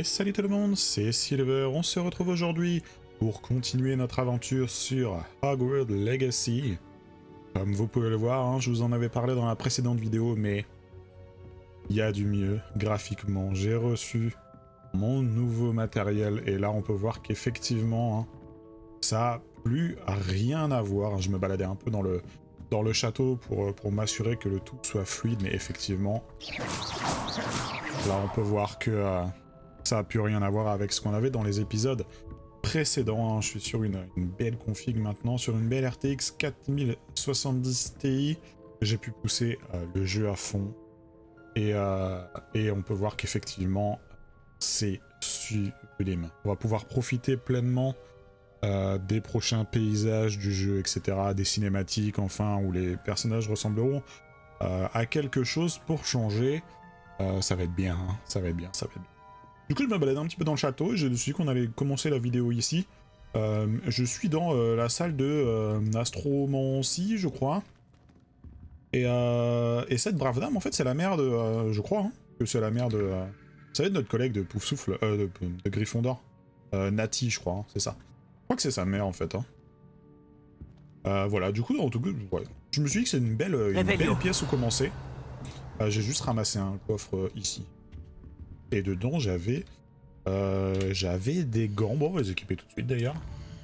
Et salut tout le monde, c'est Silver, on se retrouve aujourd'hui pour continuer notre aventure sur Hogwarts Legacy. Comme vous pouvez le voir, hein, je vous en avais parlé dans la précédente vidéo, mais il y a du mieux graphiquement. J'ai reçu mon nouveau matériel et là on peut voir qu'effectivement, hein, ça a plus rien à voir. Je me baladais un peu dans le château pour m'assurer que le tout soit fluide, mais effectivement, là on peut voir que ça a plus rien à voir avec ce qu'on avait dans les épisodes précédents. Hein. Je suis sur une belle config maintenant, sur une belle RTX 4070 Ti. J'ai pu pousser le jeu à fond et on peut voir qu'effectivement c'est sublime. On va pouvoir profiter pleinement des prochains paysages du jeu, etc., des cinématiques, enfin, où les personnages ressembleront à quelque chose pour changer. Ça va être bien, hein, ça va être bien, ça va être bien. Du coup, je me baladais un petit peu dans le château et je me suis dit qu'on allait commencer la vidéo ici. Je suis dans la salle de astromancie, je crois. Et cette brave dame, en fait, c'est la mère de... je crois, hein, que c'est la mère de... vous savez, de notre collègue de Poufsouffle, de Gryffondor. Nati, je crois, hein, c'est ça. Je crois que c'est sa mère, en fait. Hein. Voilà, du coup, en tout cas, ouais. Je me suis dit que c'est une belle pièce où commencer. J'ai juste ramassé un coffre ici. Et dedans, j'avais des gants. Bon, on va les équiper tout de suite, d'ailleurs.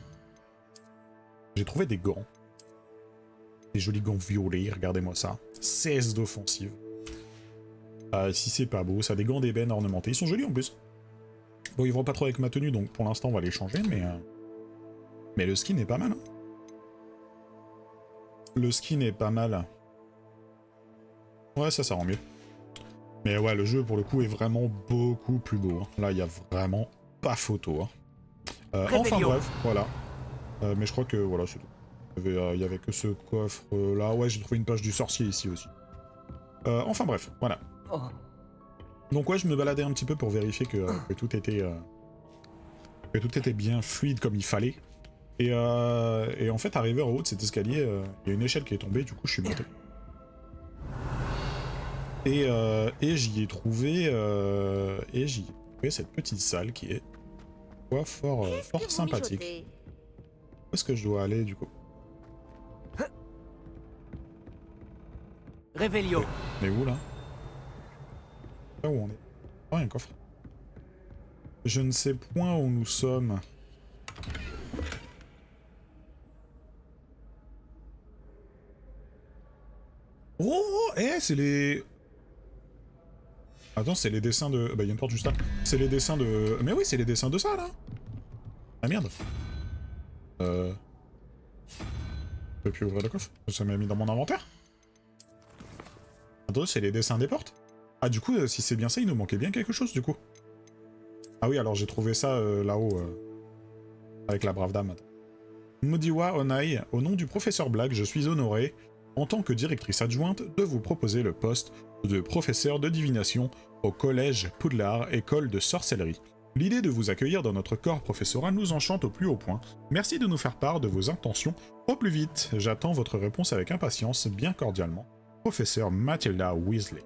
J'ai trouvé des gants. Des jolis gants violets, regardez-moi ça. 16 d'offensive. Si c'est pas beau, ça a des gants d'ébène ornementés. Ils sont jolis, en plus. Bon, ils vont pas trop avec ma tenue, donc pour l'instant, on va les changer, mais le skin est pas mal. Hein. Le skin est pas mal. Ouais, ça rend mieux. Mais ouais, le jeu, pour le coup, est vraiment beaucoup plus beau. Hein. Là, il y a vraiment pas photo. Hein. Enfin bref, voilà. Mais je crois que, voilà, c'est tout. Il y avait que ce coffre-là. Ouais, j'ai trouvé une page du sorcier ici aussi. Enfin bref, voilà. Oh. Donc ouais, je me baladais un petit peu pour vérifier que tout était bien fluide comme il fallait. Et en fait, arrivé en haut de cet escalier, il y a une échelle qui est tombée, du coup je suis monté. Et j'y ai trouvé cette petite salle qui est fort sympathique. Où est-ce que je dois aller du coup? Réveillon. Mais où là? Là où on est? Oh, il y a un coffre. Je ne sais point où nous sommes. Oh, c'est les... Attends, c'est les dessins de... Bah, il y a une porte juste là. C'est les dessins de... Mais oui, c'est les dessins de ça, là. Ah, merde. Je peux plus ouvrir le coffre. Ça m'a mis dans mon inventaire. Attends, c'est les dessins des portes. Ah, du coup, si c'est bien ça, il nous manquait bien quelque chose, du coup. Ah oui, alors j'ai trouvé ça là-haut, avec la brave dame. Modiwa Onai, au nom du professeur Black, je suis honoré, en tant que directrice adjointe, de vous proposer le poste de professeur de divination au collège Poudlard, école de sorcellerie. L'idée de vous accueillir dans notre corps professoral nous enchante au plus haut point. Merci de nous faire part de vos intentions au plus vite. J'attends votre réponse avec impatience, bien cordialement. Professeur Matilda Weasley.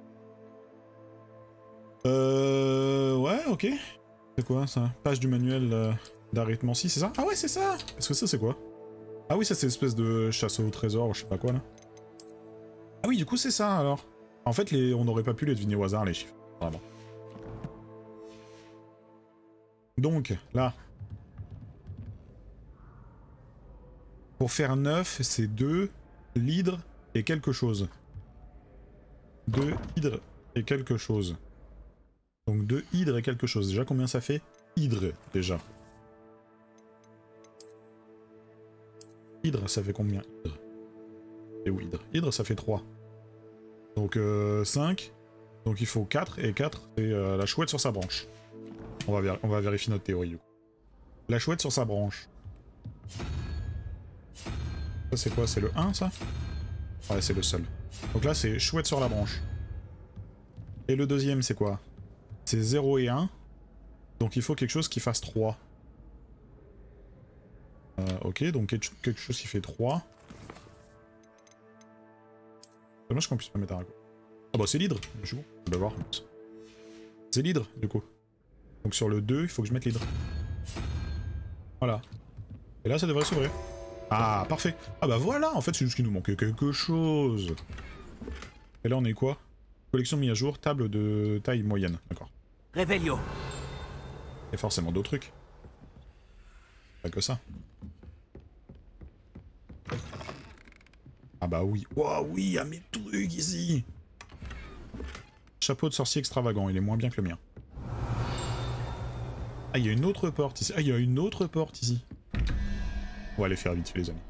Ouais, ok. C'est quoi ça? Page du manuel d'arithmancie, c'est ça? Ah ouais, c'est ça! Parce que ça, c'est quoi? Ah oui, ça, c'est l'espèce de chasse au trésor ou je sais pas quoi, là. Ah oui, du coup, c'est ça, alors. En fait, on n'aurait pas pu les deviner au hasard, les chiffres. Vraiment. Donc, là. Pour faire 9, c'est 2 l'hydre et quelque chose. 2 hydre et quelque chose. Donc 2 hydre et quelque chose. Déjà, combien ça fait? Hydre, déjà. Hydre, ça fait combien? Hydre. Et où hydre? Hydre, ça fait 3. Donc 5. Donc il faut 4. Et 4, c'est la chouette sur sa branche. On va vérifier notre théorie, du coup. La chouette sur sa branche. Ça, c'est quoi? C'est le 1, ça? Ouais, c'est le seul. Donc là, c'est chouette sur la branche. Et le deuxième, c'est quoi? C'est 0 et 1. Donc il faut quelque chose qui fasse 3. Ok, donc quelque chose qui fait 3. Dommage qu'on puisse pas mettre un... Ah bah c'est l'hydre, je suis bon. On va voir. C'est l'hydre, du coup. Donc sur le 2, il faut que je mette l'hydre. Voilà. Et là, ça devrait s'ouvrir. Ah, parfait. Ah bah voilà, en fait, c'est juste qu'il nous manquait quelque chose. Et là, on est quoi? Collection mise à jour, table de taille moyenne. D'accord. Revelio. Et forcément d'autres trucs. Pas que ça. Ah bah oui. Waouh, oui, il y a mes trucs ici. Chapeau de sorcier extravagant, il est moins bien que le mien. Ah, il y a une autre porte ici. Ah, il y a une autre porte ici. On va aller faire vite, les amis.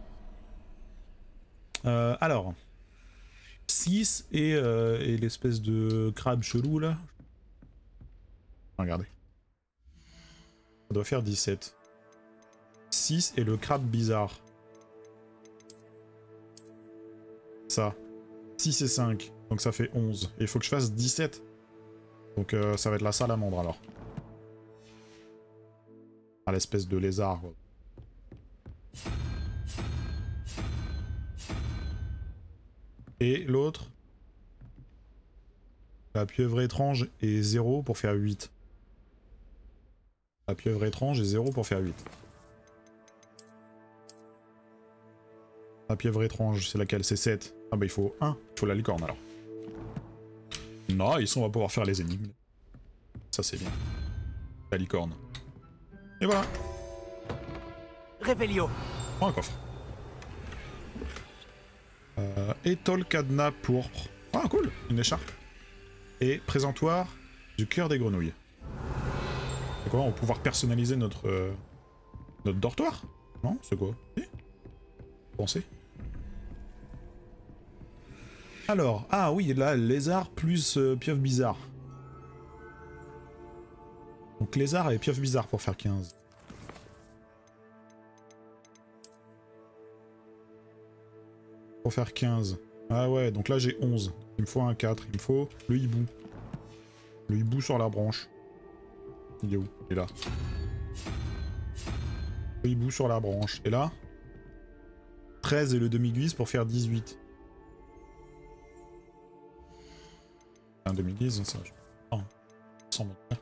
Alors. 6 et l'espèce de crabe chelou, là. Regardez. Ça doit faire 17. 6 et le crabe bizarre. Ça. 6 et 5. Donc ça fait 11. Et il faut que je fasse 17. Donc ça va être la salamandre, alors. Ah, l'espèce de lézard, quoi. Et l'autre, la pieuvre étrange est 0 pour faire 8. La pieuvre étrange est 0 pour faire 8. La pieuvre étrange, c'est laquelle? C'est 7. Ah bah il faut 1. Il faut la licorne alors. Nice, on va pouvoir faire les énigmes. Ça c'est bien. La licorne. Et voilà. Revelio. Prends un coffre. Étole cadenas pourpre. Ah cool, une écharpe. Et présentoir du cœur des grenouilles. C'est quoi? On va pouvoir personnaliser notre dortoir? Non? C'est quoi? Si? Pensez. Alors, ah oui, là, lézard plus pieuvre bizarre. Donc lézard et pieuvre bizarre pour faire 15. Pour faire 15. Ah ouais, donc là j'ai 11. Il me faut un 4. Il me faut le hibou. Le hibou sur la branche. Il est où? Il est là. Le hibou sur la branche. Et là 13 et le demi-guise pour faire 18. Un demi-guise, ça. Oh, sans mentir.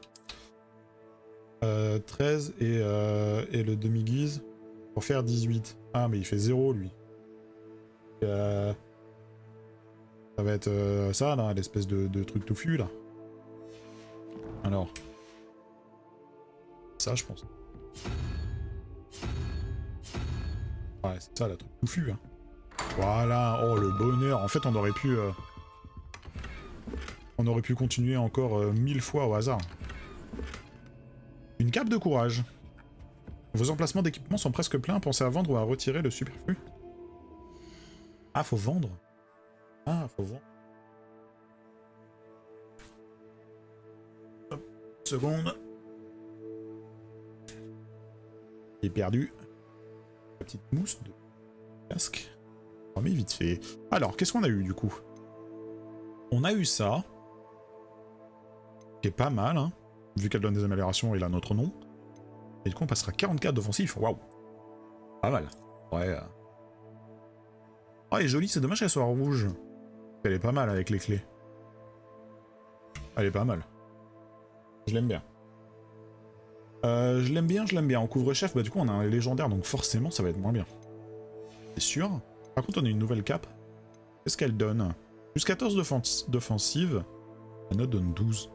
13 et le demi-guise pour faire 18. Ah, mais il fait 0 lui. Ça va être ça là, l'espèce de truc touffu là. Alors. Ça, je pense. Ouais, c'est ça, la truc touffu. Hein. Voilà, oh le bonheur. En fait, on aurait pu continuer encore 1000 fois au hasard. Une cape de courage. Vos emplacements d'équipement sont presque pleins. Pensez à vendre ou à retirer le superflu. Ah, faut vendre. Ah, faut vendre. Hop, seconde. Il est perdu. La petite mousse de casque. Oh, mais vite fait. Alors, qu'est-ce qu'on a eu du coup? On a eu ça. Qui est pas mal, hein. Vu qu'elle donne des améliorations, il a notre nom. Et du coup, on passera 44 d'offensif. Waouh. Pas mal. Ouais. Oh, elle est jolie, c'est dommage qu'elle soit rouge. Elle est pas mal avec les clés. Elle est pas mal. Je l'aime bien. Je l'aime bien. En couvre-chef, bah du coup on a un légendaire, donc forcément ça va être moins bien. C'est sûr. Par contre on a une nouvelle cape. Qu'est-ce qu'elle donne? Plus 14 d'offensive. La note donne 12.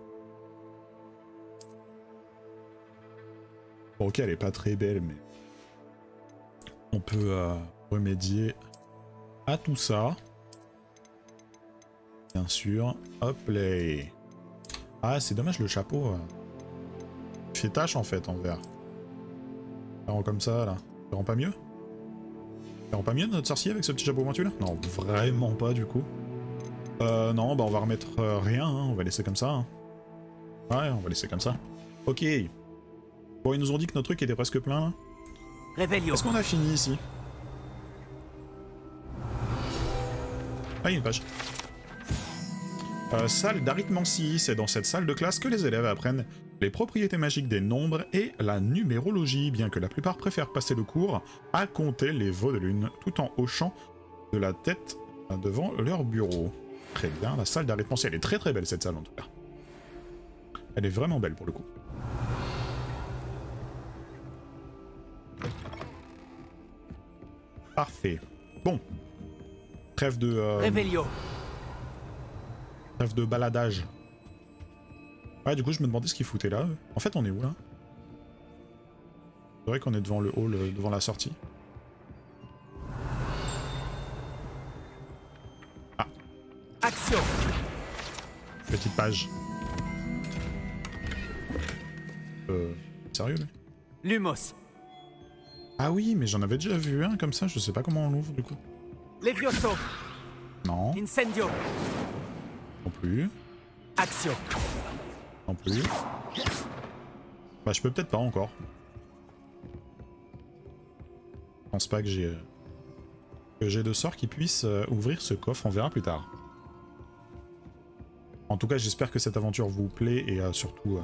Bon, ok, elle est pas très belle, mais... On peut remédier à tout ça. Bien sûr. Hop là. Ah, c'est dommage le chapeau. Il fait tache en fait en vert. Ça rend comme ça là. Ça rend pas mieux? Ça rend pas mieux notre sorcier avec ce petit chapeau pointu là? Non, vraiment pas du coup. Non, bah on va remettre rien, hein. On va laisser comme ça. Hein. Ouais, on va laisser comme ça. Ok. Bon, ils nous ont dit que notre truc était presque plein là. Est-ce qu'on a fini ici? Ah, il y a une page. Salle d'arithmancie, c'est dans cette salle de classe que les élèves apprennent les propriétés magiques des nombres et la numérologie, bien que la plupart préfèrent passer le cours à compter les veaux de lune, tout en hochant de la tête devant leur bureau. Très bien, la salle d'arithmancie, elle est très très belle cette salle en tout cas. Elle est vraiment belle pour le coup. Parfait. Bon. Trêve de... Réveillon. Trêve de baladage. Ouais, du coup, je me demandais ce qu'ils foutaient là. En fait, on est où, là? C'est vrai qu'on est devant le hall, devant la sortie. Ah. Action. Petite page. Sérieux, lui? Lumos. Ah oui, mais j'en avais déjà vu un comme ça, je sais pas comment on l'ouvre, du coup. Levioso. Non, Incendio. non plus. Action. Non plus. Bah, je peux peut-être pas encore. Je pense pas que j'ai de sort qui puisse ouvrir ce coffre, on verra plus tard. En tout cas, j'espère que cette aventure vous plaît et surtout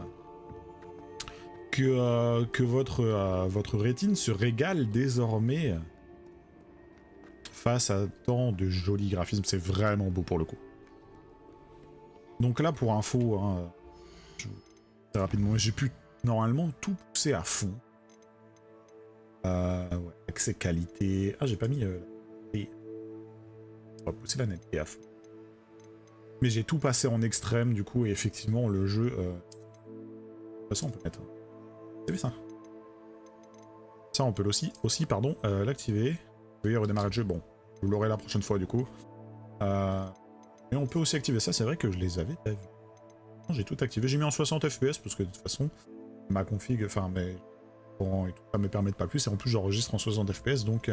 que votre rétine se régale désormais face à tant de jolis graphismes. C'est vraiment beau pour le coup. Donc là, pour info, hein, très rapidement, j'ai pu normalement tout pousser à fond. Ouais, accès qualité. Ah, j'ai pas mis. On va pousser la netteté à fond. Mais j'ai tout passé en extrême du coup, et effectivement, le jeu. De toute façon, on peut mettre. C'est ça. Ça, on peut aussi pardon, l'activer. Veuillez redémarrer le jeu. Bon, vous l'aurez la prochaine fois du coup. Et on peut aussi activer ça. C'est vrai que je les avais pas vus. J'ai tout activé. J'ai mis en 60 FPS parce que de toute façon, ma config, enfin, mais bon, et tout ça me permet pas plus. Et en plus, j'enregistre en 60 FPS, donc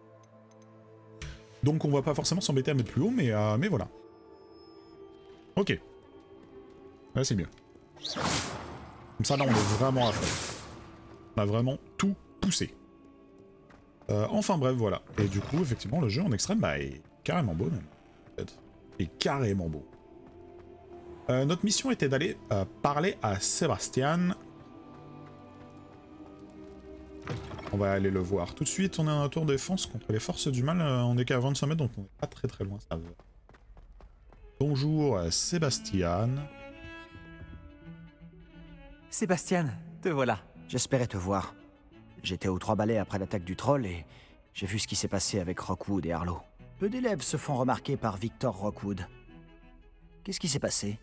on va pas forcément s'embêter à mettre plus haut, mais voilà. Ok. Là, c'est mieux. Comme ça, là, on est vraiment à fond. On a vraiment tout poussé. Enfin bref, voilà. Et du coup, effectivement, le jeu en extrême bah, est carrément beau, même. En fait. Est carrément beau. Notre mission était d'aller parler à Sébastien. On va aller le voir tout de suite. On est en tour de défense contre les forces du mal. On est qu'à 25 mètres, donc on n'est pas très très loin. Ça va. Bonjour, Sébastien. Sébastien, te voilà. J'espérais te voir. J'étais aux 3 balais après l'attaque du troll et j'ai vu ce qui s'est passé avec Rockwood et Harlow. Peu d'élèves se font remarquer par Victor Rockwood. Qu'est-ce qui s'est passé?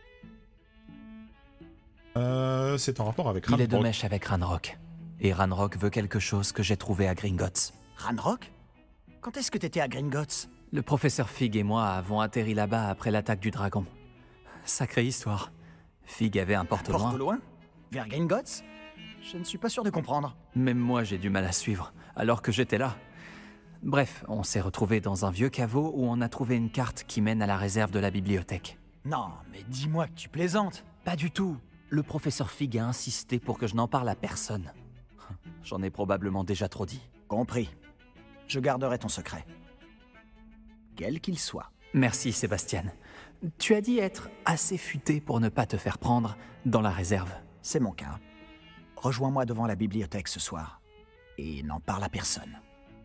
C'est en rapport avec Ranrock. Il est de mèche avec Ranrock. Et Ranrock veut quelque chose que j'ai trouvé à Gringotts. Ranrock? Quand est-ce que t'étais à Gringotts? Le professeur Fig et moi avons atterri là-bas après l'attaque du dragon. Sacrée histoire. Fig avait un porte-loin. Porte-loin? Vers Gringotts? Je ne suis pas sûr de comprendre. Même moi j'ai du mal à suivre, alors que j'étais là. Bref, on s'est retrouvés dans un vieux caveau où on a trouvé une carte qui mène à la réserve de la bibliothèque. Non, mais dis-moi que tu plaisantes. Pas du tout. Le professeur Fig a insisté pour que je n'en parle à personne. J'en ai probablement déjà trop dit. Compris. Je garderai ton secret. Quel qu'il soit. Merci Sébastien. Tu as dit être assez futé pour ne pas te faire prendre dans la réserve. C'est mon cas. Rejoins-moi devant la bibliothèque ce soir. Et n'en parle à personne.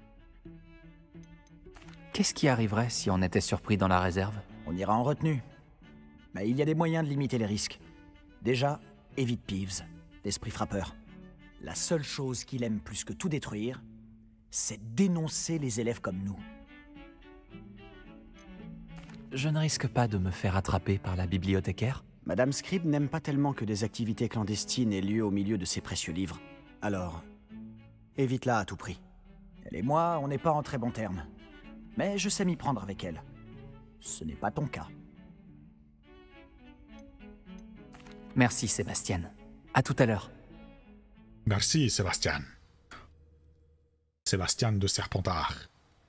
Qu'est-ce qui arriverait si on était surpris dans la réserve? On ira en retenue. Mais il y a des moyens de limiter les risques. Déjà, évite Peeves, l'esprit frappeur. La seule chose qu'il aime plus que tout détruire, c'est dénoncer les élèves comme nous. Je ne risque pas de me faire attraper par la bibliothécaire? Madame Scribe n'aime pas tellement que des activités clandestines aient lieu au milieu de ses précieux livres. Alors, évite-la à tout prix. Elle et moi, on n'est pas en très bons termes. Mais je sais m'y prendre avec elle. Ce n'est pas ton cas. Merci Sébastien. À tout à l'heure. Merci, Sébastien. Sébastien de Serpentard.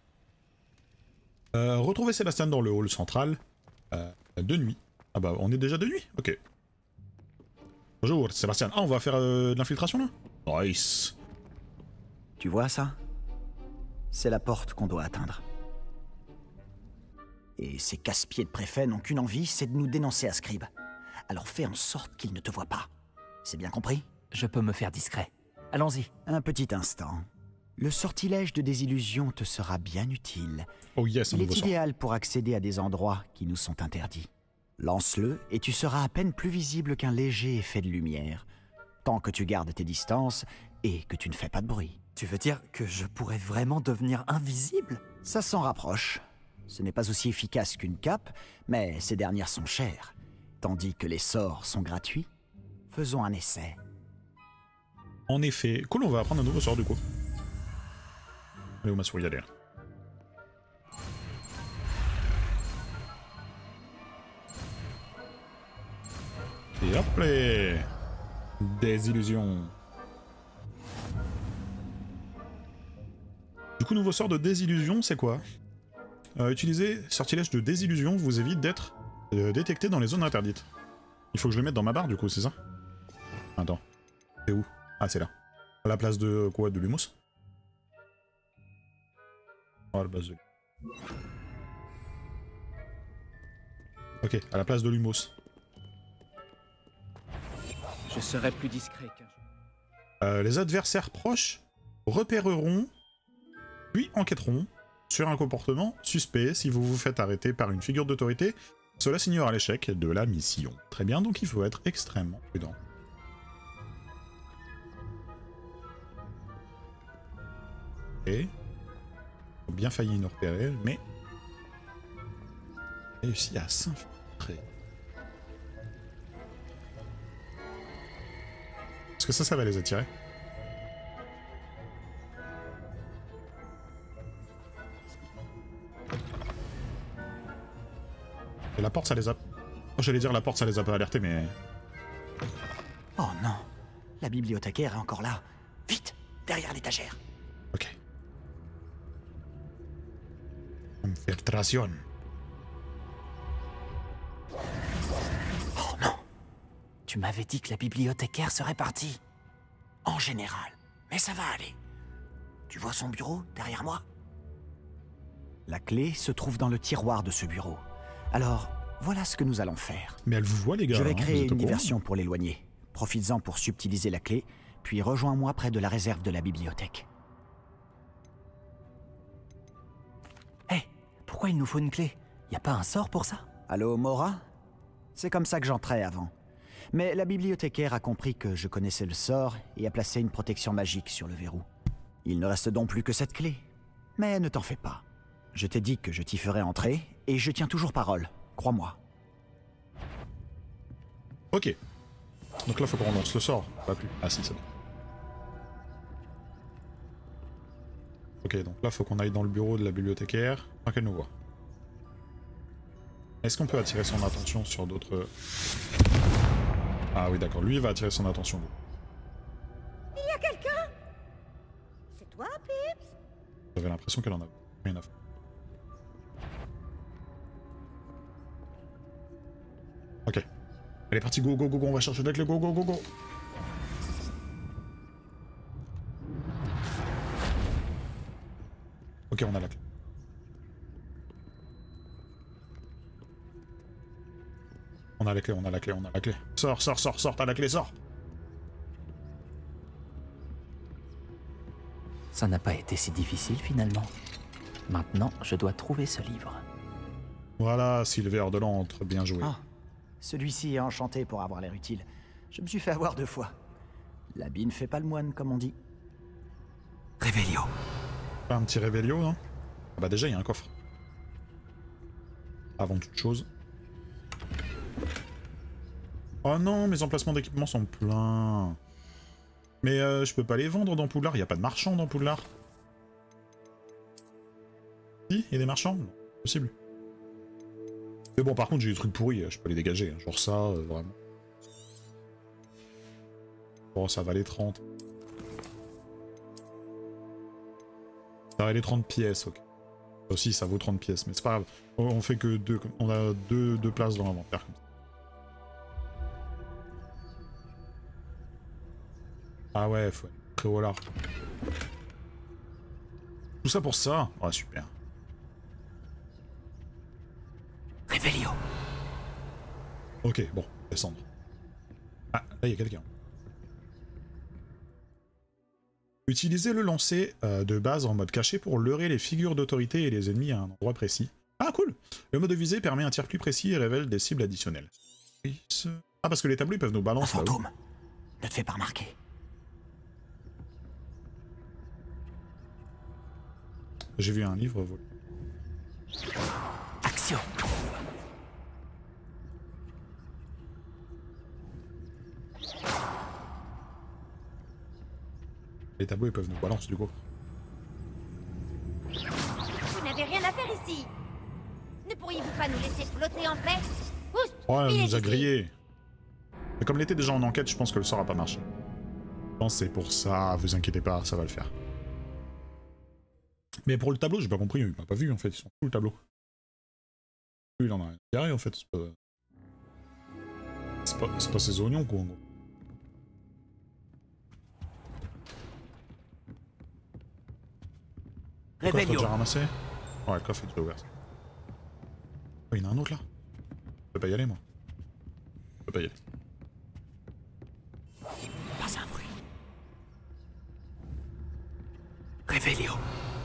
Retrouvez Sébastien dans le hall central. De nuit. Ah bah, on est déjà de nuit? Ok. Bonjour, Sébastien. Ah, on va faire de l'infiltration, là? Nice. Tu vois ça? C'est la porte qu'on doit atteindre. Et ces casse-pieds de préfet n'ont qu'une envie, c'est de nous dénoncer à Scribe. Alors fais en sorte qu'ils ne te voient pas. C'est bien compris? Je peux me faire discret. Allons-y. Un petit instant. Le sortilège de désillusion te sera bien utile. Oh yes, un Il est nouveau sort. idéal pour accéder à des endroits qui nous sont interdits. Lance-le et tu seras à peine plus visible qu'un léger effet de lumière, tant que tu gardes tes distances et que tu ne fais pas de bruit. Tu veux dire que je pourrais vraiment devenir invisible? Ça s'en rapproche. Ce n'est pas aussi efficace qu'une cape, mais ces dernières sont chères, tandis que les sorts sont gratuits. Faisons un essai. En effet. Cool, on va apprendre un nouveau sort du coup. Allez, où ma souris, allez là. Et hop là. Désillusion. Du coup, nouveau sort de désillusion, c'est quoi? Utiliser sortilège de désillusion vous évite d'être détecté dans les zones interdites. Il faut que je le mette dans ma barre du coup, c'est ça? Attends. C'est où? Ah, c'est là. À la place de quoi? De l'humus? Oh, à la base de... Ok, à la place de l'humus. Je serai plus discret qu'un... Les adversaires proches repéreront, puis enquêteront sur un comportement suspect. Si vous vous faites arrêter par une figure d'autorité, cela signera l'échec de la mission. Très bien, donc il faut être extrêmement prudent. Et... bien failli nous repérer, mais... réussi à s'infiltrer. Est-ce que ça va les attirer? Et la porte, ça les a... Oh, j'allais dire la porte, ça les a pas alertés, mais... Oh non, la bibliothécaire est encore là. Vite, derrière l'étagère. Ok. Infiltration. Oh non, Tu m'avais dit que la bibliothécaire serait partie. en général, mais ça va aller. Tu vois son bureau derrière moi? La clé se trouve dans le tiroir de ce bureau. Alors, voilà ce que nous allons faire. Mais elle vous voit, les gars. Je vais hein, créer vous êtes au une courant? diversion pour l'éloigner. Profites-en pour subtiliser la clé, puis rejoins-moi près de la réserve de la bibliothèque. Hé, pourquoi il nous faut une clé? Y a pas un sort pour ça? Allô, Mora? C'est comme ça que j'entrais avant. Mais la bibliothécaire a compris que je connaissais le sort et a placé une protection magique sur le verrou. Il ne reste donc plus que cette clé. Mais ne t'en fais pas. Je t'ai dit que je t'y ferais entrer, et je tiens toujours parole. Crois-moi. Ok. Donc là, faut qu'on lance le sort. Pas plus. Ah si, c'est bon. Ok, donc là, faut qu'on aille dans le bureau de la bibliothécaire, sans qu'elle nous voit. Est-ce qu'on peut attirer son attention sur d'autres... Ah oui, d'accord. Lui, il va attirer son attention. Il y a quelqu'un? C'est toi, Pips? J'avais l'impression qu'elle en avait rien à faire. Ok. Elle est partie, go, go, go, go, on va chercher la clé, go, go, go, go. Ok, on a la clé. On a la clé, on a la clé, on a la clé. Sors, sors, sors, sors, t'as la clé, sors. Ça n'a pas été si difficile finalement. Maintenant, je dois trouver ce livre. Voilà, Silver de l'antre, bien joué. Ah, celui-ci est enchanté pour avoir l'air utile. Je me suis fait avoir 2 fois. L'habit ne fait pas le moine, comme on dit. Révélio. Pas un petit révélio, non? Ah bah déjà, il y a un coffre. Avant toute chose. Oh non, mes emplacements d'équipement sont pleins. Mais je peux pas les vendre dans Poudlard, il y a pas de marchands dans Poudlard. Si, il y a des marchands? Non, possible. Mais bon, par contre, j'ai des trucs pourris, je peux les dégager. Hein. Genre ça, vraiment. Bon, ça valait 30. Ça valait 30 pièces, ok. Ça aussi, ça vaut 30 pièces, mais c'est pas grave. On fait que 2, on a deux places dans l'inventaire. Ah ouais, faut être très haut là. Tout ça pour ça? Ouais, super. Révélio. Ok, bon, descendre. Ah, là, il y a quelqu'un. Utilisez le lancer de base en mode caché pour leurrer les figures d'autorité et les ennemis à un endroit précis. Ah, cool! Le mode de visée permet un tir plus précis et révèle des cibles additionnelles. Ah, parce que les tableaux, ils peuvent nous Un balancer. fantôme. Ne te fais pas remarquer. J'ai vu un livre volé. Action. Les tableaux ils peuvent nous balancer du coup. Vous n'avez rien à faire ici. Ne pourriez-vous pas nous laisser flotter en paix? Oust, Ouais, filez on nous a d'ici. grillé. Mais comme il était déjà en enquête, je pense que le sort a pas marché. Je pense que c'est pour ça, vous inquiétez pas, ça va le faire. Mais pour le tableau, j'ai pas compris, il m'a pas vu en fait, ils sont fous le tableau. Lui, il en a rien carré en fait, c'est pas ses oignons quoi en gros. Le coffre est Réveillon. déjà ramassé? Ouais, le coffre est déjà ouvert. Oh, il y en a un autre là? Je peux pas y aller moi. Je peux pas y aller. Pas un bruit. Réveillon.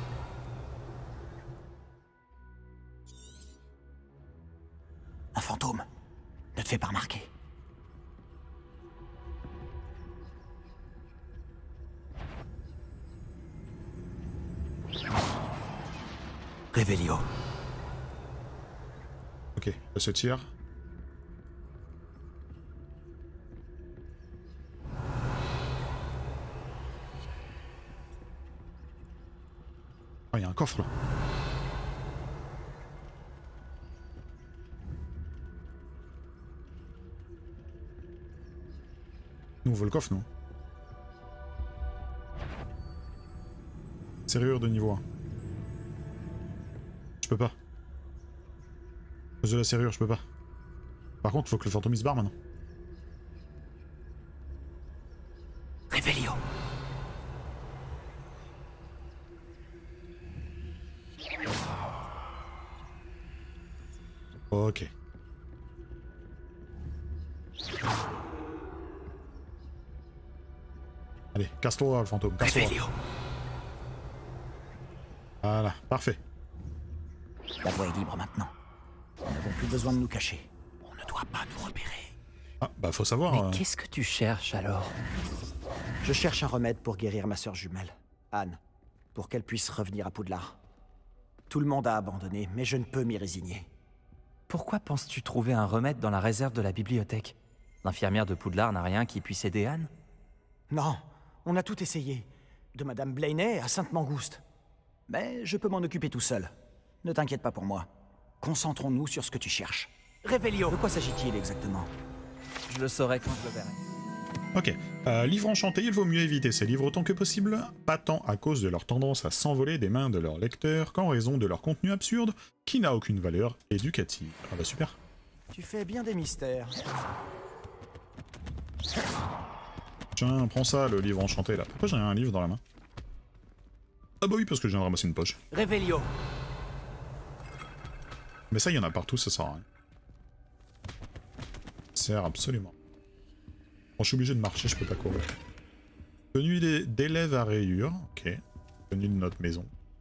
Un fantôme. Ne te fais pas remarquer. Réveillon. Ok, elle se tire. Oh, il y a un coffre là. Nous on veut le coffre nous. Serrure de niveau 1. Je peux pas. À cause de la serrure, je peux pas. Par contre, faut que le fantôme il se barre maintenant. Réveillon. Ok. Allez, casse-toi le fantôme, casse-toi. Réveillon. Voilà, parfait. La voie est libre maintenant. Nous n'avons plus besoin de nous cacher. On ne doit pas nous repérer. Ah, bah faut savoir... Mais qu'est-ce que tu cherches alors? Je cherche un remède pour guérir ma sœur jumelle, Anne, pour qu'elle puisse revenir à Poudlard. Tout le monde a abandonné, mais je ne peux m'y résigner. Pourquoi penses-tu trouver un remède dans la réserve de la bibliothèque? L'infirmière de Poudlard n'a rien qui puisse aider Anne? Non, on a tout essayé. De Madame Blaney à Sainte-Mangouste. Mais je peux m'en occuper tout seul. Ne t'inquiète pas pour moi. Concentrons-nous sur ce que tu cherches. Réveillon. De quoi s'agit-il exactement? Je le saurai quand je le verrai. Ok. Livres enchantés, il vaut mieux éviter ces livres autant que possible, pas tant à cause de leur tendance à s'envoler des mains de leurs lecteurs qu'en raison de leur contenu absurde, qui n'a aucune valeur éducative. Ah bah super. Tu fais bien des mystères. Tiens, prends ça, le livre enchanté là. Pourquoi j'ai un livre dans la main? Ah bah oui, parce que je viens de ramasser une poche. Réveillon. Mais ça, il y en a partout, ça sert à rien. Ça sert absolument. Bon, je suis obligé de marcher, je peux pas courir. Tenue d'élève à rayures, ok. Tenue de notre maison.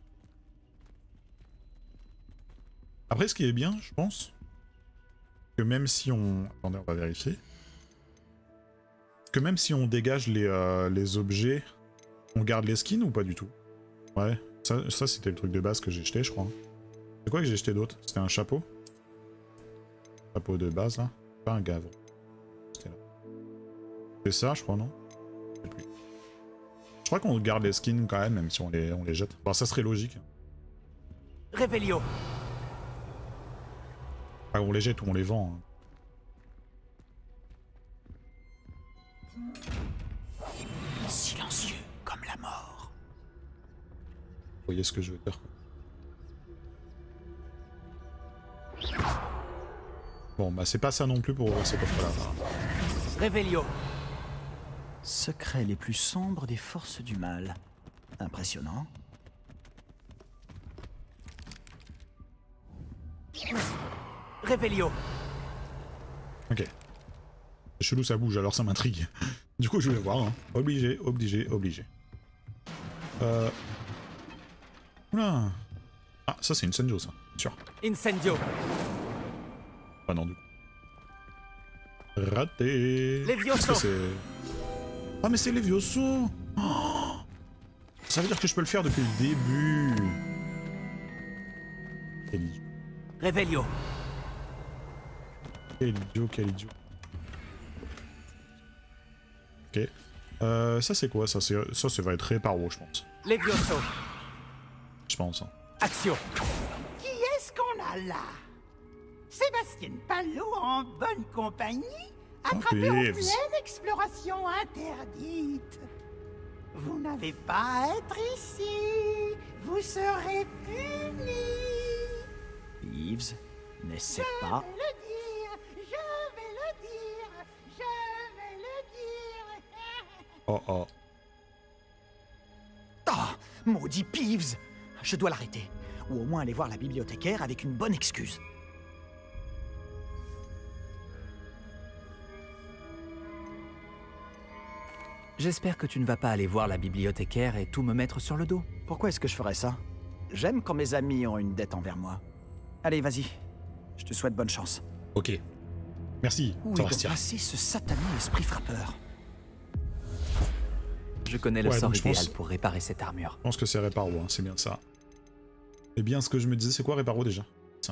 Après, ce qui est bien, je pense, que même si on... Attendez, on va vérifier. Que même si on dégage les objets, on garde les skins ou pas du tout? Ouais, ça c'était le truc de base que j'ai jeté, je crois. C'est quoi que j'ai jeté d'autre? C'était un chapeau? Chapeau de base, là. Pas un gavre. C'était là. C'est ça, je crois, non? Je sais plus. Je crois qu'on garde les skins quand même si on les jette. Enfin, ça serait logique. Réveillon. Enfin, on les jette ou on les vend. Hein. Silencieux comme la mort. Vous voyez ce que je veux dire, quoi. Bon, bah c'est pas ça non plus pour ouvrir ces coffres-là. Réveillon. Secrets les plus sombres des forces du mal. Impressionnant. Réveillon. Ok. C'est chelou, ça bouge, alors ça m'intrigue. Du coup, je vais voir. Hein. Obligé. Oula. Ah, ça c'est une Senjo, ça. Sûr. Incendio. Ah non, du coup. Raté. Levioso. Ah, mais c'est Levioso. Oh, ça veut dire que je peux le faire depuis le début. Quel idiot. Revelio. Quel idiot, quel idiot. Ok. Ça c'est quoi? Ça va être réparo, je pense. Levioso. Je pense. Hein. Axio. Qui est-ce qu'on a là? Sébastien Palot en bonne compagnie, attrapé en Peeves. pleine exploration interdite. Vous n'avez pas à être ici. Vous serez punis. Peeves, n'essaie pas. Je vais le dire, je vais le dire, je vais le dire. Oh oh. Ah, maudit Peeves. Je dois l'arrêter. Ou au moins aller voir la bibliothécaire avec une bonne excuse. J'espère que tu ne vas pas aller voir la bibliothécaire et tout me mettre sur le dos. Pourquoi est-ce que je ferais ça? J'aime quand mes amis ont une dette envers moi. Allez, vas-y. Je te souhaite bonne chance. Ok. Merci, Où est donc Sorastia. passé ce satané esprit frappeur? Je connais le Ouais, sort donc je idéal pense- pour réparer cette armure. Je pense que c'est Réparo, hein, c'est bien ça. C'est bien ce que je me disais, c'est quoi Réparo déjà? Ça.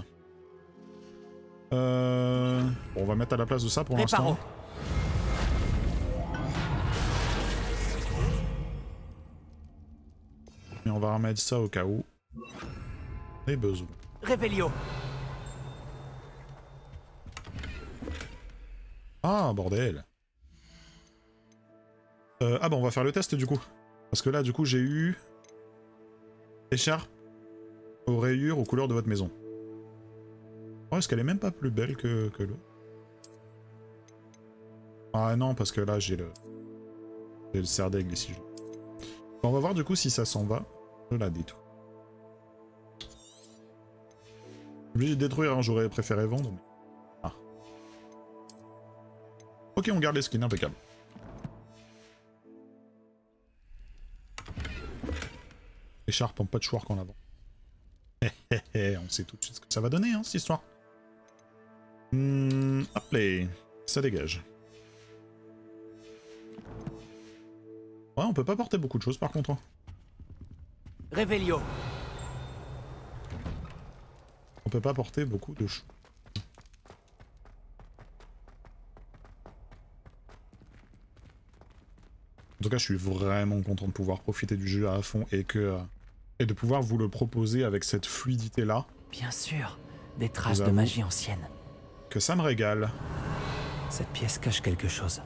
Bon, on va mettre à la place de ça pour Réparo. l'instant. Et on va remettre ça au cas où. On ait besoin. Revelio. Ah, bordel. Ah bah on va faire le test du coup. Parce que là du coup j'ai eu... écharpe aux rayures aux couleurs de votre maison. Oh, est-ce qu'elle est même pas plus belle que l'autre? Ah non, parce que là j'ai le cerf d'aigle ici. Bon, on va voir du coup si ça s'en va. Je la détruis. Obligé de détruire, hein, j'aurais préféré vendre. Mais... Ah. Ok, on garde les skins, impeccable. Écharpe en patchwork en avant. On sait tout de suite ce que ça va donner, hein, cette histoire. Hop là, ça dégage. Ouais, on peut pas porter beaucoup de choses par contre. Hein. Revelio. On peut pas porter beaucoup de choses. En tout cas, je suis vraiment content de pouvoir profiter du jeu à fond et de pouvoir vous le proposer avec cette fluidité-là. Bien sûr, des traces de avoue. magie ancienne. Que ça me régale. Cette pièce cache quelque chose.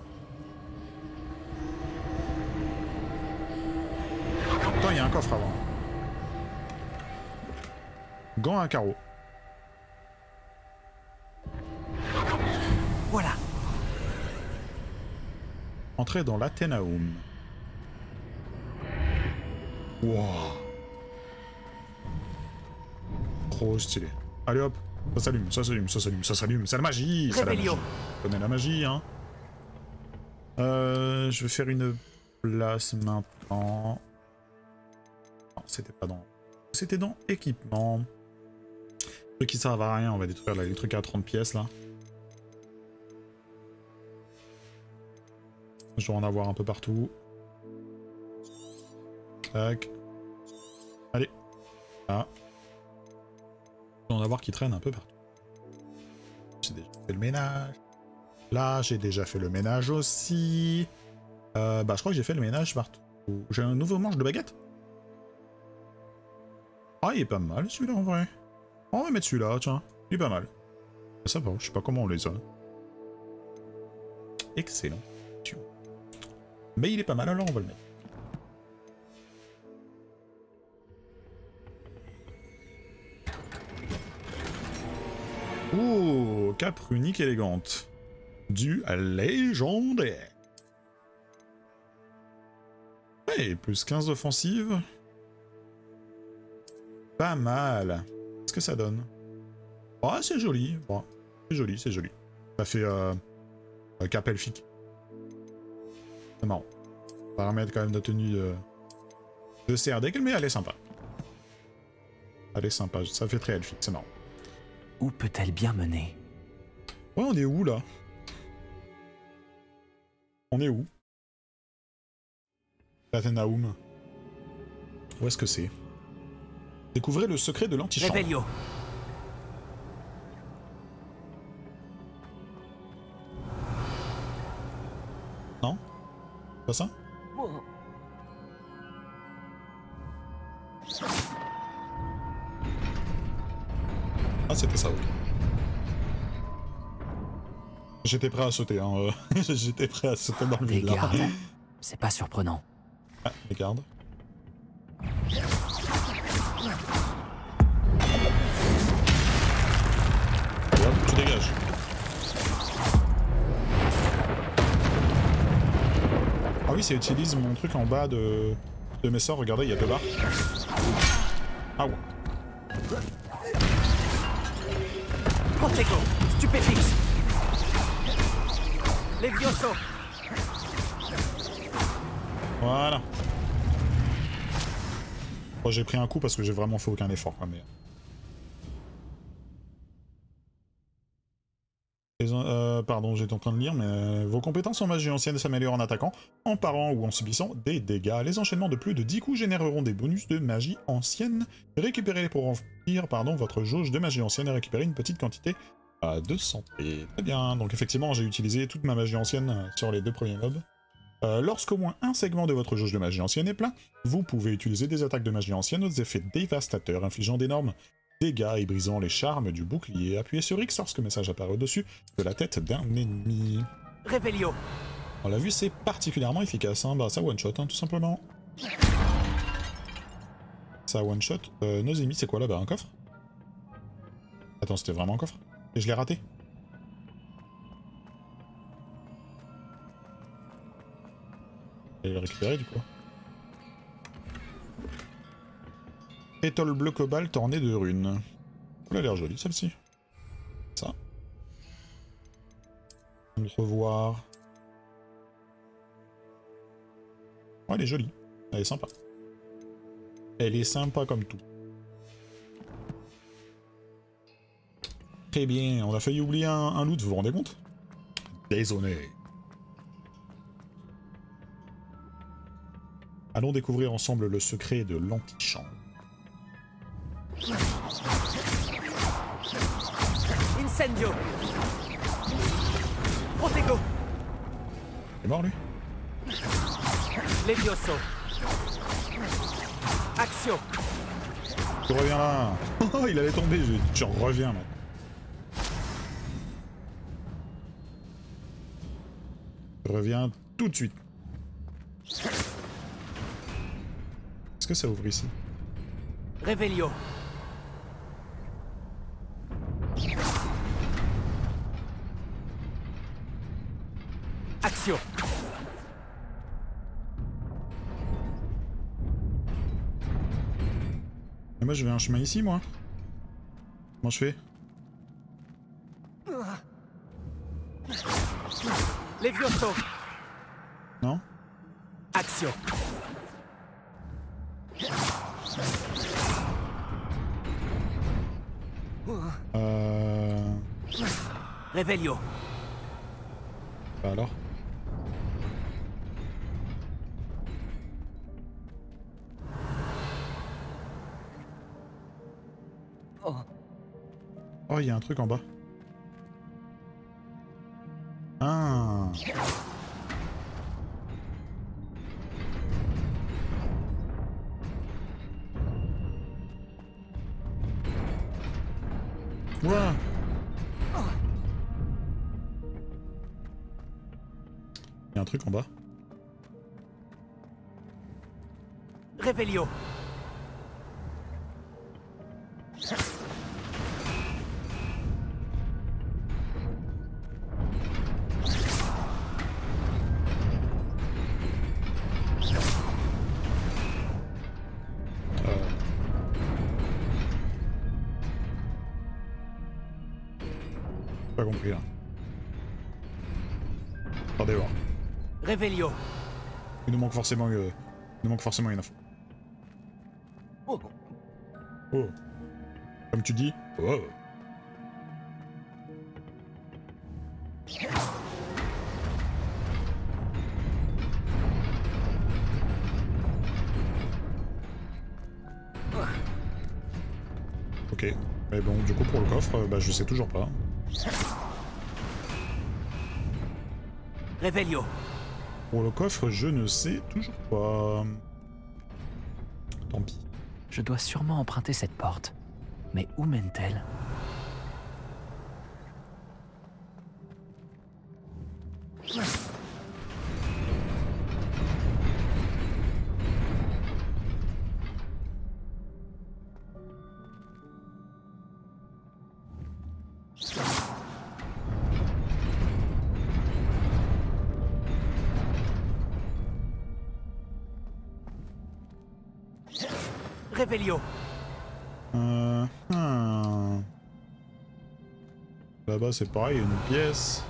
Attends, il y a un coffre avant. Gant à carreaux. Voilà. Entrer dans l'Athénaum. Wow. Trop stylé. Allez hop, ça s'allume, ça s'allume, ça s'allume, ça s'allume. C'est la magie, c'est la magie. Revelio. On connaît la magie, hein. Je vais faire une place maintenant. Non, c'était pas dans... C'était dans équipement. Trucs qui servent à rien, on va détruire les trucs à 30 pièces, là. Je dois en avoir un peu partout. Tac. Allez. Là. Je dois en avoir qui traînent un peu partout. J'ai déjà fait le ménage. Là, j'ai déjà fait le ménage aussi. Bah, je crois que j'ai fait le ménage partout. J'ai un nouveau manche de baguette. Ah, il est pas mal celui-là en vrai. On va mettre celui-là, tiens. Il est pas mal. Ça va, je sais pas comment on les a. Excellent. Mais il est pas mal, alors on va le mettre. Oh, cape runique élégante. Du légendaire. Ouais, plus 15 offensive. Pas mal. Qu'est-ce que ça donne? Oh, c'est joli. Oh, c'est joli, c'est joli. Ça fait cap elfique. C'est marrant. Ça va remettre quand même de tenue de CRD, mais elle est sympa. Elle est sympa, ça fait très elfique, c'est marrant. Où peut-elle bien mener? Ouais, on est où là? On est où? L'Athénaum. Où est-ce que c'est? Découvrez le secret de l'antichambre. Revelio. Pas ça? Ah, c'était ça, ok. J'étais prêt à sauter, hein. J'étais prêt à sauter dans le Des vide, là. gardes. C'est pas surprenant. Ah, les gardes. Hop, tu dégages. Ah oui, ça utilise mon truc en bas de mes sorts. Regardez, il y a 2 barres. Ah ouais. Protego, stupéfixe. Levioso. Voilà. Bon, j'ai pris un coup parce que j'ai vraiment fait aucun effort, quoi, mais... pardon, j'étais en train de lire, mais vos compétences en magie ancienne s'améliorent en attaquant, en parant ou en subissant des dégâts. Les enchaînements de plus de 10 coups généreront des bonus de magie ancienne. Récupérez-les pour remplir, votre jauge de magie ancienne et récupérer une petite quantité de santé. Très bien, donc effectivement, j'ai utilisé toute ma magie ancienne sur les 2 premiers mobs. Lorsqu'au moins un segment de votre jauge de magie ancienne est plein, vous pouvez utiliser des attaques de magie ancienne aux effets dévastateurs, infligeant d'énormes dégâts et brisant les charmes du bouclier. Appuyez sur X lorsque le message apparaît au-dessus de la tête d'un ennemi. Revelio. On l'a vu, c'est particulièrement efficace, hein. Bah ça one-shot, hein, tout simplement. Ça one-shot. Nos ennemis, c'est quoi là-bas, un coffre? Attends, c'était vraiment un coffre? Et je l'ai raté? Et le récupérer du coup. Étole bleu cobalt ornée de runes. Elle a l'air jolie celle-ci. Ça. On va revoir. Ouais, elle est jolie. Elle est sympa. Elle est sympa comme tout. Très bien, on a failli oublier un loot, vous vous rendez compte? Désolé. Allons découvrir ensemble le secret de l'antichambre. Incendio. Protego. Il est mort lui? Levioso. Axio. Tu reviens là. Oh, il allait tomber, tu reviens là. Je reviens tout de suite. Est-ce que ça ouvre ici? Revelio. Axio. Et moi je vais un chemin ici moi. Comment je fais? Levioso. Non? Axio. Revelio. Bah alors? Oh, il y a un truc en bas. Ah. Ouais. Il y a un truc en bas. Revelio. Pas compris là. Attendez voir. Revelio. Il nous manque forcément une info. Oh. Oh. Comme tu dis. Oh. Ok. Mais bon, du coup pour le coffre, bah je sais toujours pas. Revelio. Pour le coffre, je ne sais toujours pas. Tant pis. Je dois sûrement emprunter cette porte. Mais où mène-t-elle? Revelio. Là-bas, c'est pareil, une pièce.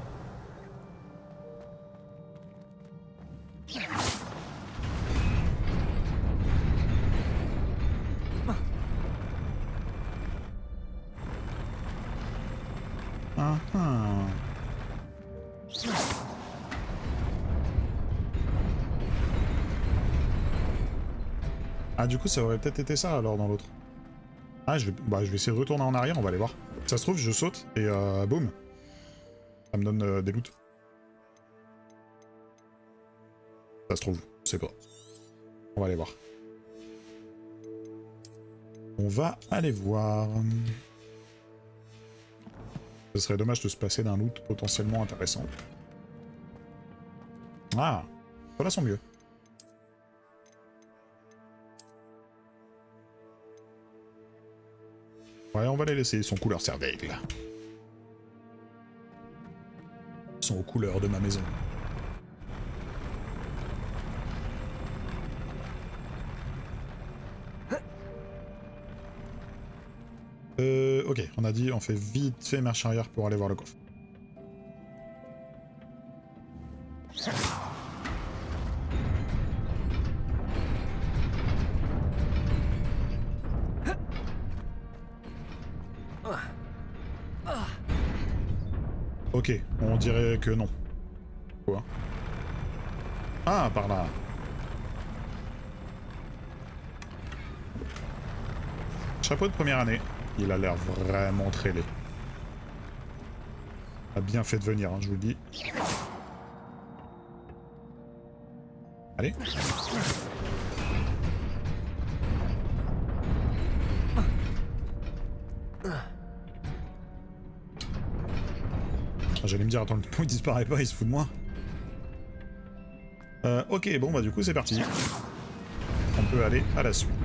Ah, du coup, ça aurait peut-être été ça, alors, dans l'autre. Ah, je vais essayer de retourner en arrière, on va aller voir. Ça se trouve, je saute, et boum. Ça me donne des loots. Ça se trouve, je sais pas. On va aller voir. On va aller voir. Ce serait dommage de se passer d'un loot potentiellement intéressant. Ah, voilà son mieux. Ouais, on va les laisser, ils sont couleur cervelle. Ils sont aux couleurs de ma maison. Ok, on a dit, on fait vite fait marche arrière pour aller voir le coffre. Ok, on dirait que non. Quoi? Ah, par là. Chapeau de première année. Il a l'air vraiment très laid. A bien fait de venir, hein, je vous le dis. Allez. J'allais me dire, attends, le pont il disparaît pas, il se fout de moi. Ok, bon bah du coup c'est parti. On peut aller à la suite.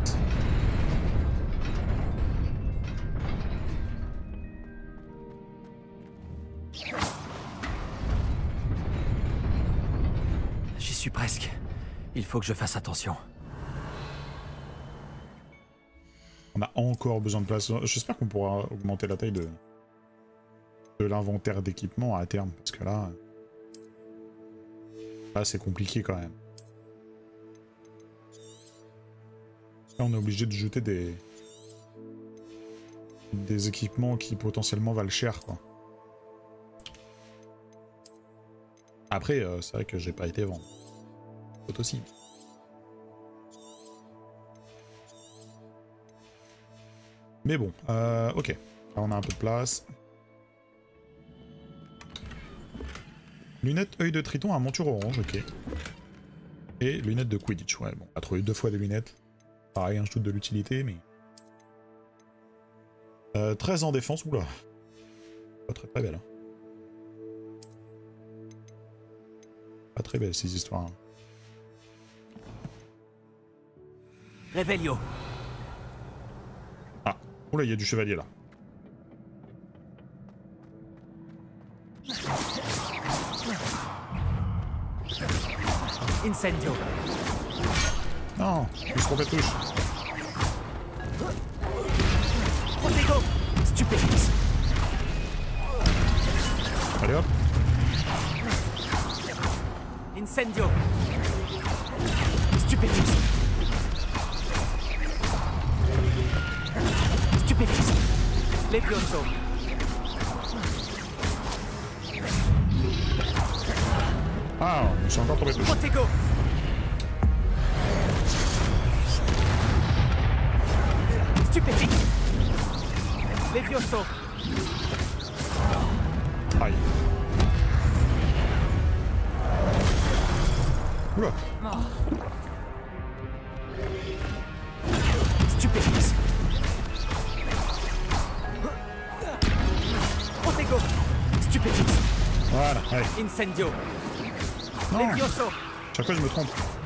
J'y suis presque. Il faut que je fasse attention. On a encore besoin de place. J'espère qu'on pourra augmenter la taille de l'inventaire d'équipement à terme, parce que là c'est compliqué quand même. Là on est obligé de jeter des équipements qui potentiellement valent cher, quoi. Après c'est vrai que j'ai pas été vendre. C'est aussi. Mais bon, ok. Là on a un peu de place. Lunettes œil de triton à monture orange, ok. Et lunettes de Quidditch, ouais, bon, on a trouvé 2 fois des lunettes. Pareil, hein, je doute de l'utilité, mais... 13 en défense, oula. Pas très belle. Hein. Pas très belle ces histoires. Hein. Revelio. Ah, oula, il y a du chevalier là. Incendio. Non, je me suis trompé de touche. Protego. Stupéfix. Allez hop. Incendio. Stupéfix. Stupéfix. Levioso. Ah, je suis encore tombé de touche. Protego. Stupéfix. Levioso. Aïe. Stupéfix. Protego. Stupéfix. Voilà, allez. Incendio. Non. Levioso. Chaque fois je me trompe.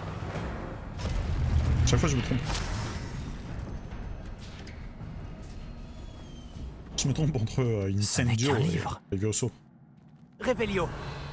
Chaque fois je me trompe. Je me trompe entre Incendio qu'un et livre. Levioso. Revelio.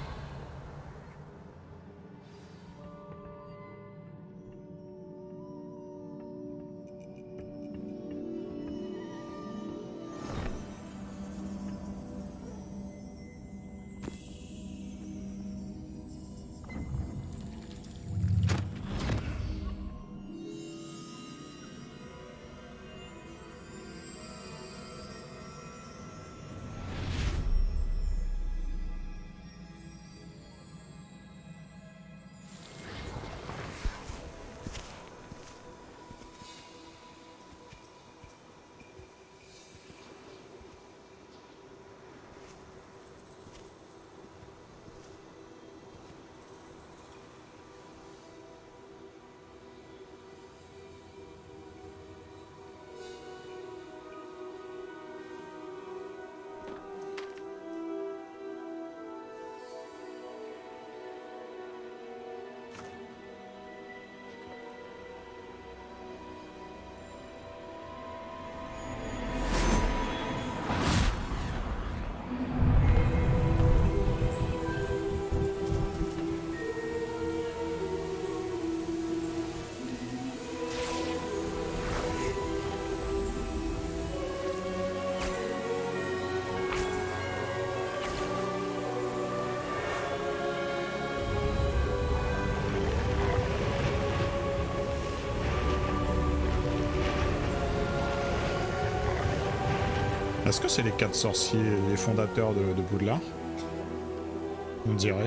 Est-ce que c'est les 4 sorciers, les fondateurs de Poudlard? On dirait.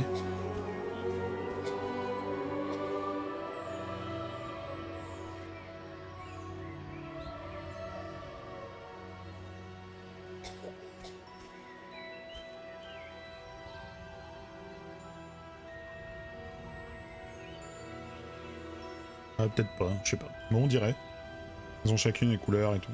Ah, peut-être pas, je sais pas. Bon, on dirait. Ils ont chacune les couleurs et tout.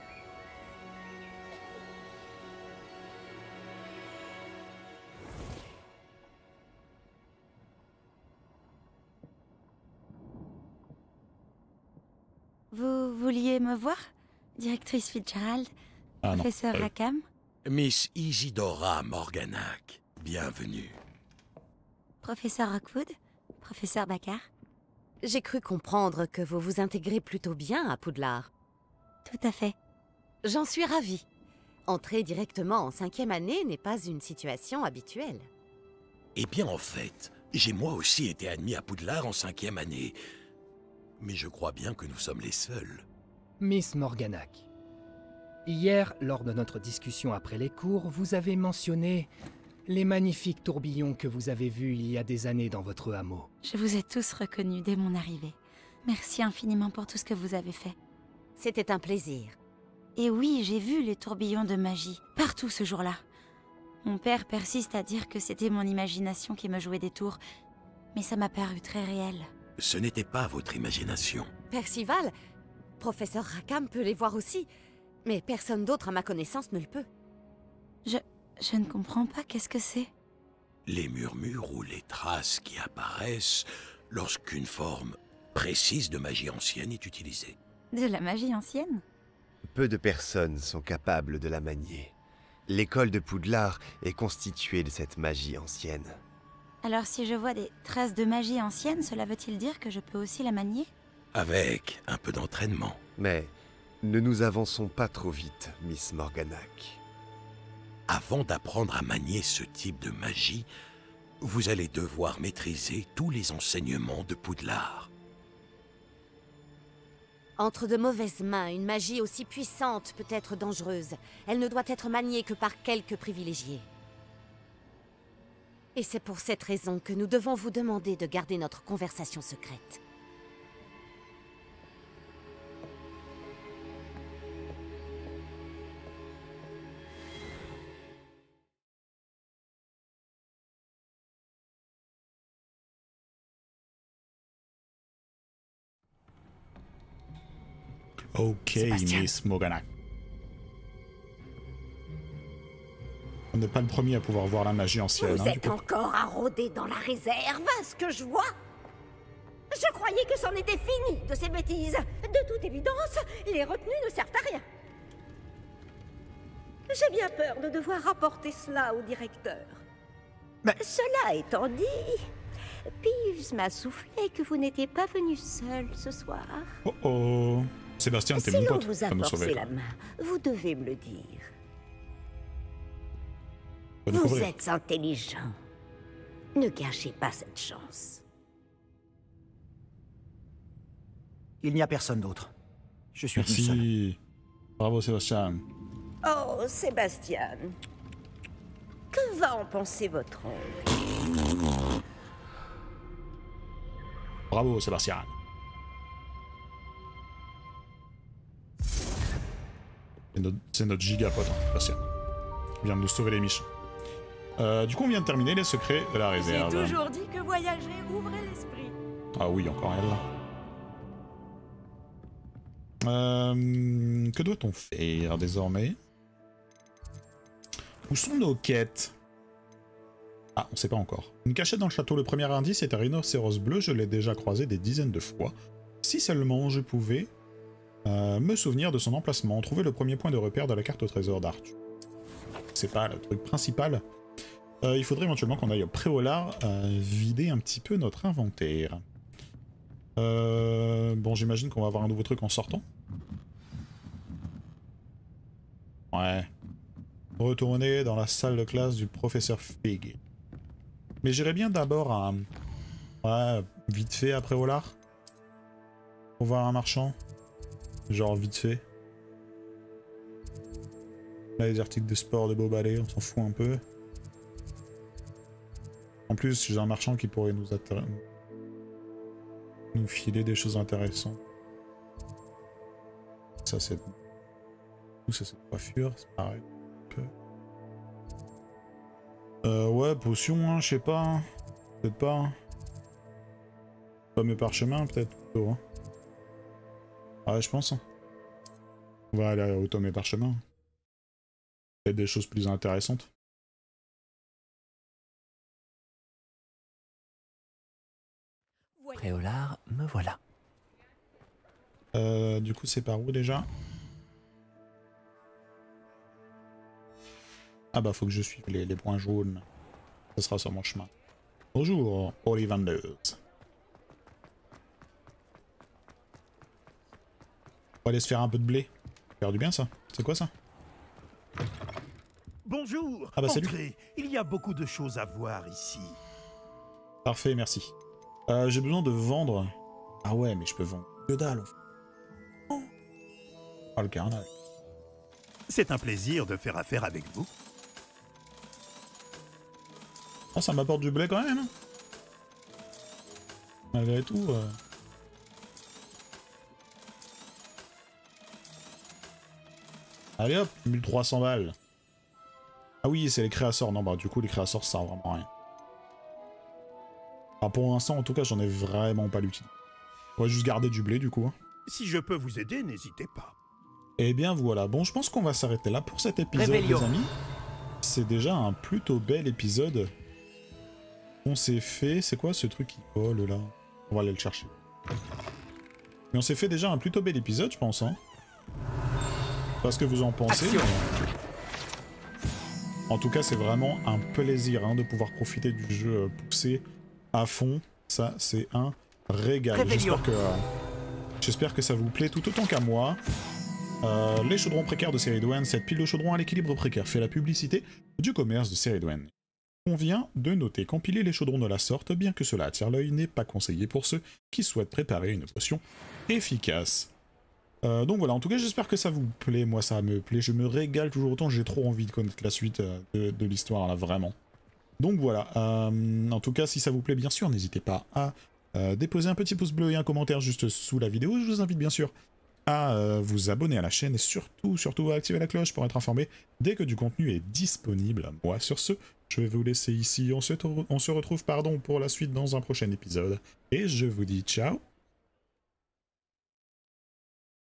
Vous vouliez me voir, directrice Fitzgerald, Ah non. professeur Rackham? Miss Isidora Morganac, bienvenue. Professeur Rockwood, professeur Baccar? J'ai cru comprendre que vous vous intégrez plutôt bien à Poudlard. Tout à fait. J'en suis ravie. Entrer directement en 5e année n'est pas une situation habituelle. Eh bien, en fait, j'ai moi aussi été admis à Poudlard en 5e année. Mais je crois bien que nous sommes les seuls. Miss Morganac, hier, lors de notre discussion après les cours, vous avez mentionné les magnifiques tourbillons que vous avez vus il y a des années dans votre hameau. Je vous ai tous reconnus dès mon arrivée. Merci infiniment pour tout ce que vous avez fait. C'était un plaisir. Et oui, j'ai vu les tourbillons de magie, partout ce jour-là. Mon père persiste à dire que c'était mon imagination qui me jouait des tours, mais ça m'a paru très réel. Ce n'était pas votre imagination. Percival, professeur Rackham peut les voir aussi, mais personne d'autre à ma connaissance ne le peut. Je ne comprends pas, qu'est-ce que c'est? Les murmures ou les traces qui apparaissent lorsqu'une forme précise de magie ancienne est utilisée. De la magie ancienne? Peu de personnes sont capables de la manier. L'école de Poudlard est constituée de cette magie ancienne. Alors si je vois des traces de magie ancienne, cela veut-il dire que je peux aussi la manier? Avec un peu d'entraînement. Mais ne nous avançons pas trop vite, Miss Morganac. Avant d'apprendre à manier ce type de magie, vous allez devoir maîtriser tous les enseignements de Poudlard. Entre de mauvaises mains, une magie aussi puissante peut être dangereuse. Elle ne doit être maniée que par quelques privilégiés. Et c'est pour cette raison que nous devons vous demander de garder notre conversation secrète. Ok, Sébastien. Miss Morgana. On n'est pas le premier à pouvoir voir la magie ancienne. Vous Du êtes coup. encore à rôder dans la réserve, à ce que je vois. Je croyais que c'en était fini de ces bêtises. De toute évidence, les retenues ne servent à rien. J'ai bien peur de devoir rapporter cela au directeur. Mais- Cela étant dit, Peeves m'a soufflé que vous n'étiez pas venu seul ce soir. Oh oh. Sébastien, t'es Si mon l'on pote. vous a Va nous forcé sauver. la main, vous devez me le dire. Va nous Vous couvrir. êtes intelligent. Ne gâchez pas cette chance. Il n'y a personne d'autre. Je suis venu seul. Merci. Bravo Sébastien. Oh, Sébastien. Que va en penser votre oncle? Bravo Sébastien. C'est notre giga pote, hein, Sébastien. Il vient de nous sauver les miches. Du coup, on vient de terminer les secrets de la J'ai réserve. toujours dit que voyager ouvrait l'esprit. Ah oui, encore elle. Que doit-on faire désormais? Où sont nos quêtes? Ah, on sait pas encore. Une cachette dans le château. Le premier indice est un rhinocéros bleu. Je l'ai déjà croisé des dizaines de fois. Si seulement je pouvais me souvenir de son emplacement. Trouver le premier point de repère de la carte au trésor d'Arthur. C'est pas le truc principal. Il faudrait éventuellement qu'on aille au Préolard vider un petit peu notre inventaire. Bon, j'imagine qu'on va avoir un nouveau truc en sortant. Ouais. Retourner dans la salle de classe du professeur Fig. Mais j'irais bien d'abord à... Ouais, vite fait après Préolard. Pour voir un marchand. Genre vite fait. Là, les articles de sport de Beaubalais, on s'en fout un peu. En plus, j'ai un marchand qui pourrait nous filer des choses intéressantes. Ça, c'est... Ça, c'est coiffure, c'est pareil. Ouais, potion, hein, je sais pas. Hein. Peut-être pas. Hein. Fameux parchemin, peut-être plutôt. Hein. Ouais, je pense. Hein. On va aller au tome et parchemin. Peut-être des choses plus intéressantes. Préolard, me voilà. Du coup, c'est par où déjà? Ah bah, faut que je suive les points jaunes. Ça sera sur mon chemin. Bonjour, Ollivanders. On va aller se faire un peu de blé. Faire du bien, ça. C'est quoi, ça? Bonjour. Ah bah, salut. Entrez. Il y a beaucoup de choses à voir ici. Parfait, merci. J'ai besoin de vendre... Ah ouais, mais je peux vendre que dalle. Ah, le carnage. C'est un plaisir de faire affaire avec vous. Ah, ça m'apporte du blé quand même. Hein. Malgré tout. Allez hop, 1300 balles. Ah oui, c'est les créateurs. Non, bah du coup, les créateurs, ça sert vraiment à rien. Enfin, pour l'instant, en tout cas, j'en ai vraiment pas l'utilité. On va juste garder du blé, du coup. Hein. Si je peux vous aider, n'hésitez pas. Eh bien, voilà. Bon, je pense qu'on va s'arrêter là pour cet épisode, Réveillon. les amis. C'est déjà un plutôt bel épisode. On s'est fait... C'est quoi ce truc qui vole, là? On va aller le chercher. Mais on s'est fait déjà un plutôt bel épisode, je pense. Hein. Je sais pas ce que vous en pensez. Mais... En tout cas, c'est vraiment un plaisir hein, de pouvoir profiter du jeu poussé à fond. Ça, c'est un régal. J'espère que ça vous plaît tout autant qu'à moi. Les chaudrons précaires de Céridwen, cette pile de chaudrons à l'équilibre précaire fait la publicité du commerce de Céridwen. On vient de noter qu'empiler les chaudrons de la sorte, bien que cela attire l'œil, n'est pas conseillé pour ceux qui souhaitent préparer une potion efficace. Donc voilà, en tout cas j'espère que ça vous plaît, moi ça me plaît, je me régale toujours autant, j'ai trop envie de connaître la suite de l'histoire là, vraiment. Donc voilà, en tout cas si ça vous plaît bien sûr, n'hésitez pas à déposer un petit pouce bleu et un commentaire juste sous la vidéo, je vous invite bien sûr à vous abonner à la chaîne et surtout à activer la cloche pour être informé dès que du contenu est disponible. Moi sur ce, je vais vous laisser ici, on se retrouve pour la suite dans un prochain épisode, et je vous dis ciao.